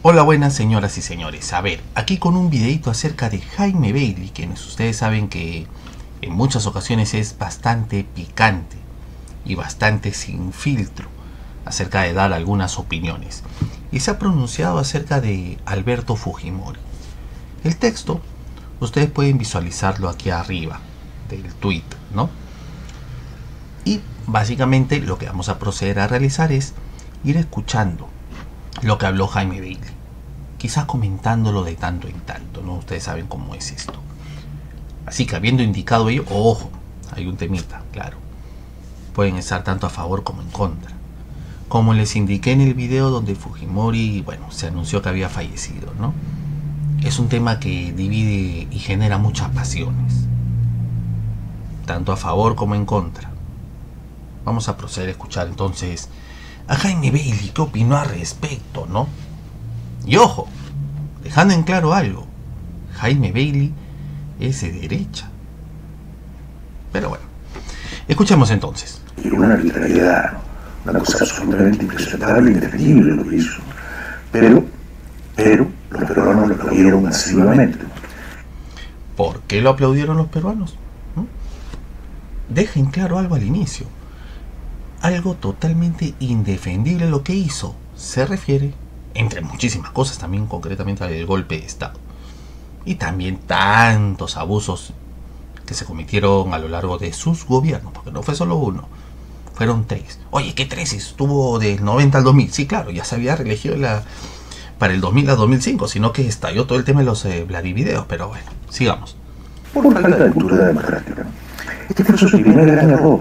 Hola, buenas señoras y señores. A ver, aquí con un videito acerca de Jaime Bailey, quienes ustedes saben que en muchas ocasiones es bastante picante y bastante sin filtro acerca de dar algunas opiniones. Y se ha pronunciado acerca de Alberto Fujimori. El texto, ustedes pueden visualizarlo aquí arriba del tweet, ¿no? Y básicamente lo que vamos a proceder a realizar es ir escuchando lo que habló Jaime Bailey, quizás comentándolo de tanto en tanto, ¿no? Ustedes saben cómo es esto. Así que habiendo indicado ello, ojo, hay un temita, claro. Pueden estar tanto a favor como en contra. Como les indiqué en el video donde Fujimori, bueno, se anunció que había fallecido, ¿no? Es un tema que divide y genera muchas pasiones, tanto a favor como en contra. Vamos a proceder a escuchar entonces a Jaime Bailey qué opinó al respecto, ¿no? Y ojo, dejando en claro algo, Jaime Bailey es de derecha. Pero bueno, escuchemos entonces. Y una arbitrariedad, una cosa absolutamente impresentable e indefendible lo que hizo. Pero los peruanos lo aplaudieron masivamente. ¿Por qué lo aplaudieron los peruanos? Dejen claro algo al inicio. Algo totalmente indefendible lo que hizo. Se refiere, entre muchísimas cosas, también concretamente al golpe de Estado. Y también tantos abusos que se cometieron a lo largo de sus gobiernos, porque no fue solo uno, fueron 3. Oye, ¿qué 3? Estuvo del 90 al 2000. Sí, claro, ya se había reelegido para el 2000 al 2005, sino que estalló todo el tema de los Vladivideos. Pero bueno, sigamos. Por falta de cultura democrática. Este fue su primer gran error.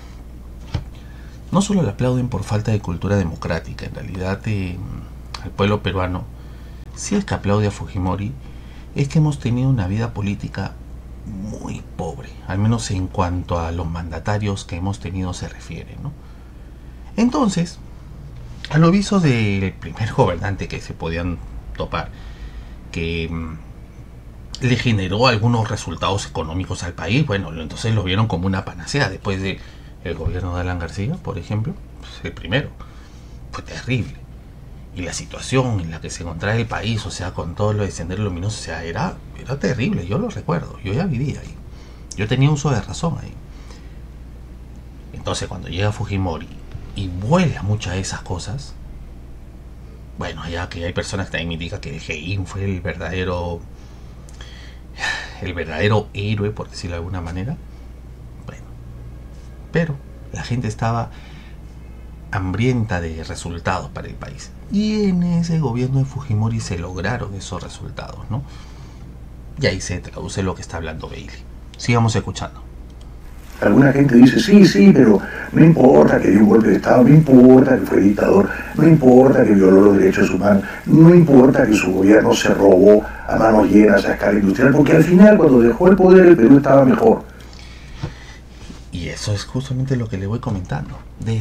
No solo le aplauden por falta de cultura democrática, en realidad al pueblo peruano, si es que aplaude a Fujimori, es que hemos tenido una vida política muy pobre, al menos en cuanto a los mandatarios que hemos tenido se refiere, ¿no? Entonces, a lo visto del primer gobernante que se podían topar, que le generó algunos resultados económicos al país, bueno, entonces lo vieron como una panacea. Después de el gobierno de Alan García, por ejemplo, pues el primero, fue terrible. Y la situación en la que se encontraba el país, o sea, con todo lo de Sendero Luminoso, o sea, era terrible. Yo lo recuerdo, yo ya vivía ahí, yo tenía uso de razón ahí. Entonces cuando llega Fujimori y vuela muchas de esas cosas, bueno, ya que hay personas que también me indican que Heyín fue el verdadero héroe, por decirlo de alguna manera. Bueno, pero la gente estaba hambrienta de resultados para el país, y en ese gobierno de Fujimori se lograron esos resultados, ¿no? Y ahí se traduce lo que está hablando Bailey. Sigamos escuchando. Alguna gente dice, sí, pero no importa que dio un golpe de Estado, no importa que fue dictador, no importa que violó los derechos humanos, no importa que su gobierno se robó a manos llenas a escala industrial, porque al final, cuando dejó el poder, el Perú estaba mejor. Y eso es justamente lo que le voy comentando.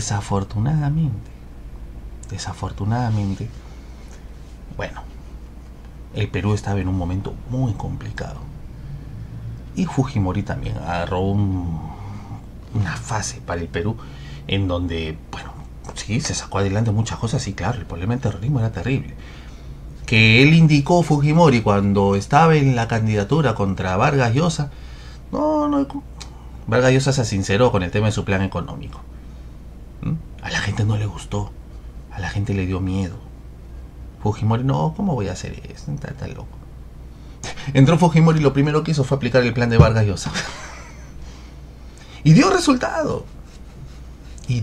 Desafortunadamente, bueno, el Perú estaba en un momento muy complicado. Y Fujimori también agarró una fase para el Perú en donde, bueno, sí, se sacó adelante muchas cosas. Sí, claro, el problema del terrorismo era terrible. Que él indicó, Fujimori, cuando estaba en la candidatura contra Vargas Llosa, Vargas Llosa se sinceró con el tema de su plan económico. A la gente no le gustó, a la gente le dio miedo. Fujimori, no, ¿cómo voy a hacer eso? Está loco. Entró Fujimori y lo primero que hizo fue aplicar el plan de Vargas Llosa. Y dio resultado. Y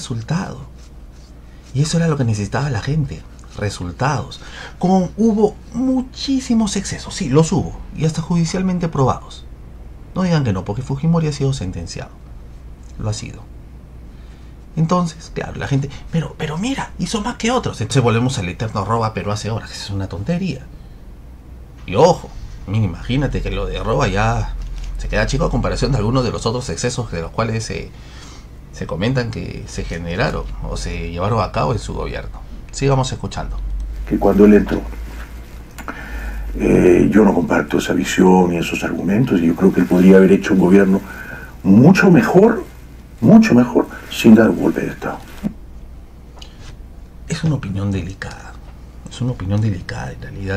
eso era lo que necesitaba la gente. Resultados. Hubo muchísimos excesos, sí, los hubo, y hasta judicialmente probados. No digan que no, porque Fujimori ha sido sentenciado. Lo ha sido. Entonces, claro, la gente, pero mira, hizo más que otros. Entonces volvemos al eterno roba Perú hace horas, que es una tontería. Y ojo, imagínate que lo de roba ya se queda chico a comparación de algunos de los otros excesos de los cuales se comentan que se generaron o se llevaron a cabo en su gobierno. Sigamos escuchando. Que cuando él entró, yo no comparto esa visión y esos argumentos, y yo creo que él podría haber hecho un gobierno mucho mejor, sin dar un golpe de Estado. Es una opinión delicada, Es una opinión delicada. En realidad,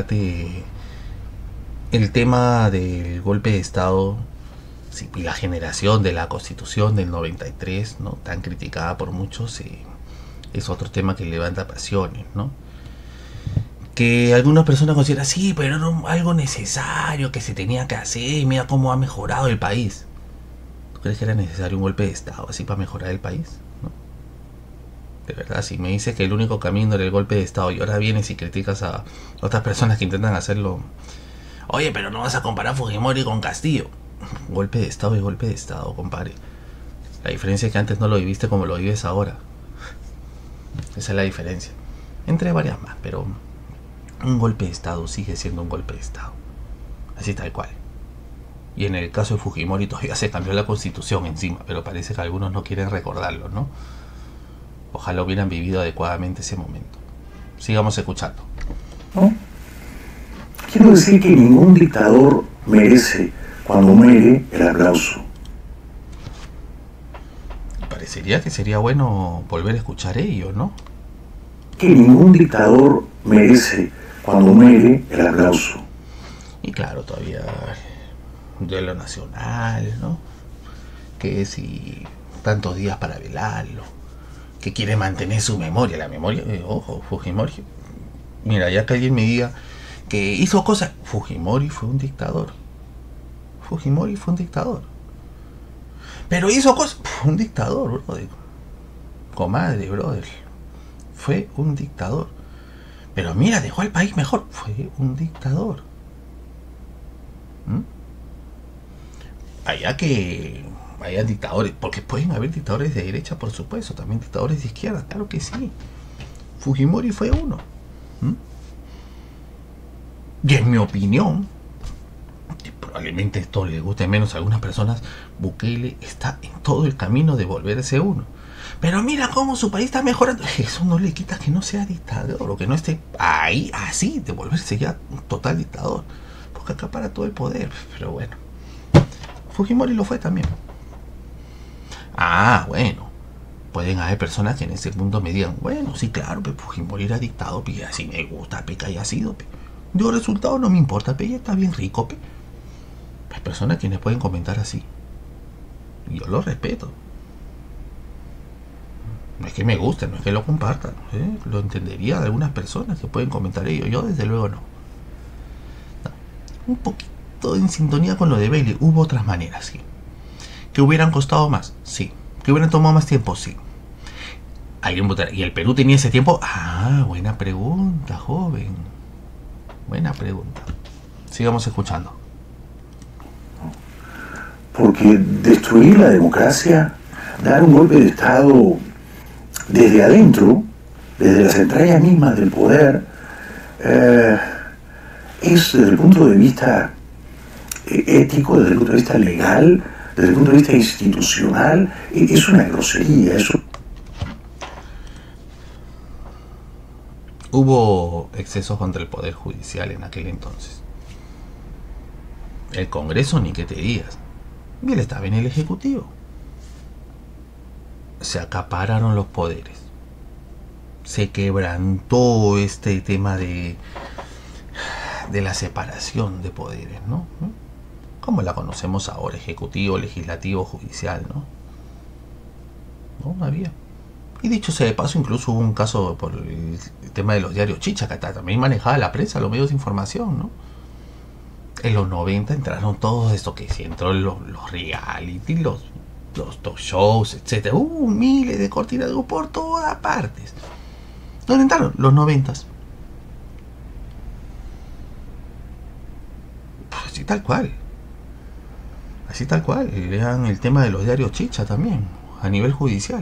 el tema del golpe de Estado, sí, y la generación de la Constitución del 93, ¿no?, tan criticada por muchos, es otro tema que levanta pasiones, ¿no? Que algunas personas consideran, sí, pero era algo necesario que se tenía que hacer, mira cómo ha mejorado el país. ¿Tú crees que era necesario un golpe de Estado así para mejorar el país? ¿No? De verdad, si me dices que el único camino era el golpe de Estado y ahora vienes y criticas a otras personas que intentan hacerlo, oye, pero no vas a comparar Fujimori con Castillo. Golpe de Estado y golpe de Estado, compadre. La diferencia es que antes no lo viviste como lo vives ahora. Esa es la diferencia. Entre varias más, pero un golpe de Estado sigue siendo un golpe de Estado. Así tal cual. Y en el caso de Fujimori todavía se cambió la constitución encima, pero parece que algunos no quieren recordarlo, ¿no? Ojalá hubieran vivido adecuadamente ese momento. Sigamos escuchando. ¿No? Quiero decir que ningún dictador merece, cuando muere, el aplauso. Parecería que sería bueno volver a escuchar ello, ¿no? Que ningún dictador merece, cuando muere, el aplauso. Y claro, todavía duelo nacional, ¿no? Que si tantos días para velarlo, que quiere mantener su memoria, la memoria, ojo, Fujimori, mira, ya que alguien me diga que hizo cosas, Fujimori fue un dictador. Fujimori fue un dictador. Pero hizo cosas, un dictador, brother. Comadre, brother. Fue un dictador. Pero mira, dejó al país mejor. Fue un dictador. Allá que hayan dictadores, porque pueden haber dictadores de derecha, por supuesto, también dictadores de izquierda, claro que sí. Fujimori fue uno. Y en mi opinión, y probablemente esto le guste menos a algunas personas, Bukele está en todo el camino de volverse uno. Pero mira cómo su país está mejorando. Eso no le quita que no sea dictador, o que no esté ahí así, de volverse ya un total dictador, porque acapara todo el poder. Pero bueno, Fujimori lo fue también. Ah, bueno, pueden haber personas que en ese punto me digan, bueno, sí, claro, pero Fujimori era dictador, y así me gusta, que haya sido, de resultado no me importa, ya está bien rico, hay personas quienes pueden comentar así, yo lo respeto. No es que me guste, no es que lo compartan, lo entendería de algunas personas que pueden comentar ello, yo desde luego no. Un poquito en sintonía con lo de Bailey, hubo otras maneras, sí. ¿Que hubieran costado más? Sí. ¿Que hubieran tomado más tiempo? Sí. ¿Y el Perú tenía ese tiempo? Ah, buena pregunta, joven. Buena pregunta. Sigamos escuchando. Porque destruir la democracia, dar un golpe de Estado desde adentro, desde las entrañas mismas del poder, es desde el punto de vista ético, desde el punto de vista legal, desde el punto de vista institucional, es una grosería. Hubo excesos contra el Poder Judicial en aquel entonces. El Congreso, ni que te digas. Y él estaba en el Ejecutivo. Se acapararon los poderes. Se quebrantó este tema de la separación de poderes, ¿no? Como la conocemos ahora, ejecutivo, legislativo, judicial, ¿no? No había. Y dicho sea de paso, incluso hubo un caso por el tema de los diarios chicha, que también manejaba la prensa, los medios de información, ¿no? En los 90 entraron todos esto, que si entró los reality, los talk shows, etc. Hubo miles de cortinas de luz por todas partes. ¿Dónde entraron? Los 90s. Pues así tal cual. Así tal cual. Lean el tema de los diarios chicha también, a nivel judicial.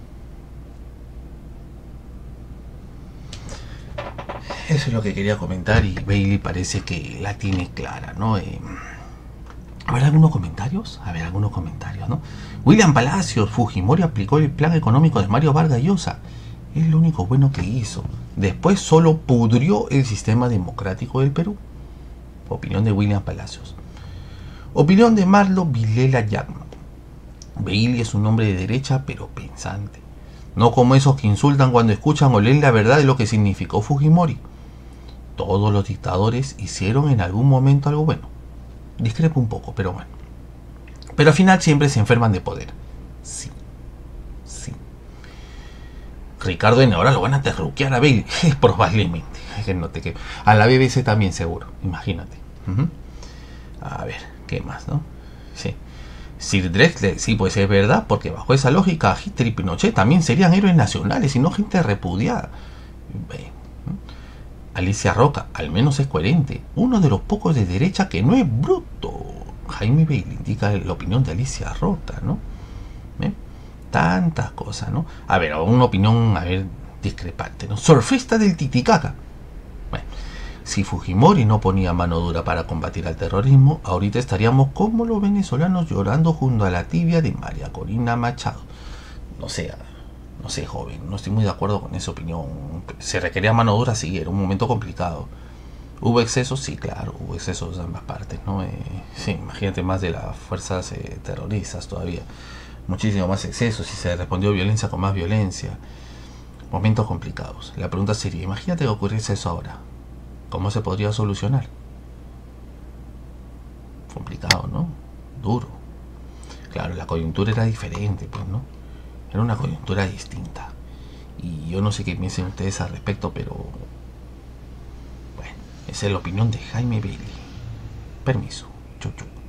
Eso es lo que quería comentar, y Bailey parece que la tiene clara, ¿no? A ver, algunos comentarios, ¿no? William Palacios, Fujimori aplicó el plan económico de Mario Vargas Llosa. Es lo único bueno que hizo. Después solo pudrió el sistema democrático del Perú. Opinión de William Palacios. Opinión de Marlo Vilela Yagman. Bailey es un hombre de derecha, pero pensante. No como esos que insultan cuando escuchan o leen la verdad de lo que significó Fujimori. todos los dictadores hicieron en algún momento algo bueno. Discrepo un poco, pero bueno. Pero al final siempre se enferman de poder. Sí. Sí. Ricardo N. ahora lo van a terruquear a Bailey. Probablemente. A la BBC también seguro. Imagínate. A ver, ¿qué más, no? Sí. Sir Drexler, sí, pues es verdad, porque bajo esa lógica Hitler y Pinochet también serían héroes nacionales y no gente repudiada. Alicia Roca, al menos es coherente. Uno de los pocos de derecha que no es bruto. Jaime Bailey indica la opinión de Alicia Roca, ¿no? Tantas cosas, ¿no? A ver, una opinión, discrepante, ¿no? Surfista del Titicaca. Bueno, si Fujimori no ponía mano dura para combatir al terrorismo, ahorita estaríamos como los venezolanos llorando junto a la tibia de María Corina Machado. No sé, joven, no estoy muy de acuerdo con esa opinión. Se requería mano dura, sí, era un momento complicado. ¿Hubo excesos? Sí, claro, hubo excesos de ambas partes, ¿no? Sí, imagínate más de las fuerzas terroristas todavía. Muchísimo más excesos y se respondió violencia con más violencia. Momentos complicados. La pregunta sería, imagínate que ocurriese eso ahora. ¿Cómo se podría solucionar? Complicado, ¿no? Duro. Claro, la coyuntura era diferente, pues, ¿no? Era una coyuntura distinta. Y yo no sé qué piensen ustedes al respecto, pero... bueno, esa es la opinión de Jaime Bailey. Permiso. Chau, chau.